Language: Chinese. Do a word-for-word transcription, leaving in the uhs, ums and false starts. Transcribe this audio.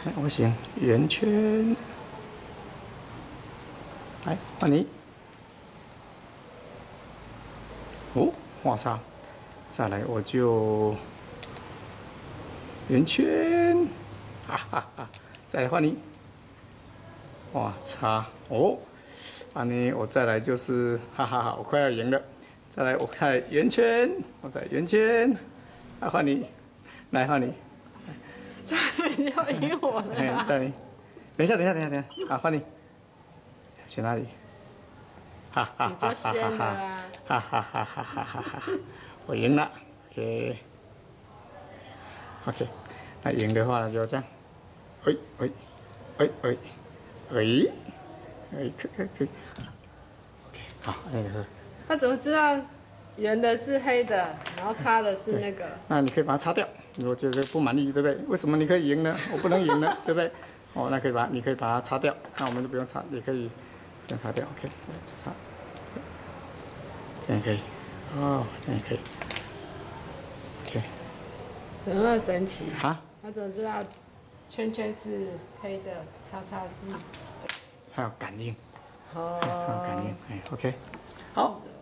我选圆圈，来换你。哦，画叉，再来我就圆圈，哈哈哈！再来换你，画叉。哦，啊呢，我再来就是哈哈哈！我快要赢了。再来，我看圆圈，我在圆圈，来换你，来换你。 这你要赢我了、啊！ 对，等一下，等一下，等一下，等一下，啊，换你，选哪里？哈哈哈哈哈哈！哈哈哈哈哈哈哈！我赢了 ，OK，OK， OK, 那赢的话就这样，喂喂喂喂喂喂，可可可以 ，OK， 好，那个。 他怎么知道圆的是黑的，然后叉的是那个？ 那你可以把它擦掉。 我觉得不满意，对不对？为什么你可以赢呢？我不能赢呢，对不对？哦，那可以把你可以把它擦掉，那我们就不用擦，也可以不用擦掉 ，OK， 擦，这样可以，哦，这样可以 ，OK。 怎么那么神奇啊？ 他怎么知道圈圈是黑的，叉叉是紫的？ 还有感应， 哦， 还有感应，哎 ，OK， 好。